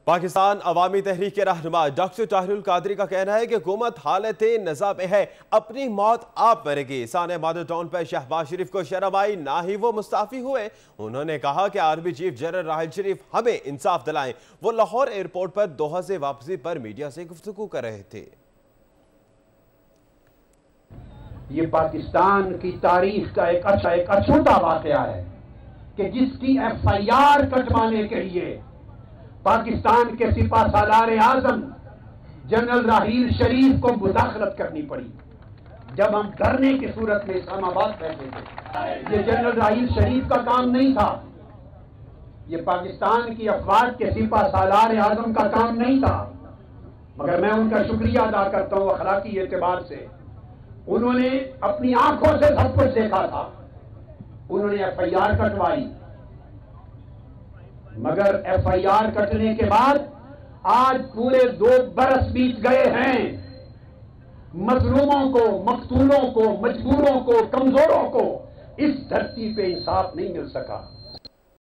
پاکستان عوامی تحریک کے رہنما ڈاکٹر طاہر القادری کا کہنا ہے کہ حکومت حالت نزاع میں ہے، اپنی موت آپ مرے گی۔ سانحہ مادر ٹاؤن پر شہباز شریف کو شرم آئی، نہ ہی وہ مستعفی ہوئے۔ انہوں نے کہا کہ army chief general Raheel Sharif ہمیں انصاف دلائیں۔ وہ لاہور ایئرپورٹ پر دوحہ سے واپسی پر میڈیا سے گفتگو کر رہے تھے۔ یہ پاکستان کی تاریخ کا ایک اچھوٹا واقعہ ہے کہ جس کی ایف آئی آر کٹوانے کے لیے پاکستان کے سپاہ سالار اعظم جنرل راحیل شریف کو مداخلت کرنی پڑی۔ جب ہم دھرنے کی صورت میں اسلام آباد بیٹھے تھے، یہ جنرل راحیل شریف کا کام نہیں تھا، یہ پاکستان کی افواج کے سپاہ سالار اعظم کا کام نہیں تھا، مگر میں ان کا شکریہ ادا کرتا ہوں اخلاقی اعتبار سے۔ انہوں نے اپنی آنکھوں سے سب کچھ دیکھا تھا، انہوں نے ایف آئی آر کٹوائی، مگر ایف آئی آر کٹنے کے بعد آج پورے 2 برس بیت گئے ہیں، مظلوموں کو، مقتولوں کو، مجبوروں کو، کمزوروں کو اس دھرتی پہ انصاف نہیں مل سکا۔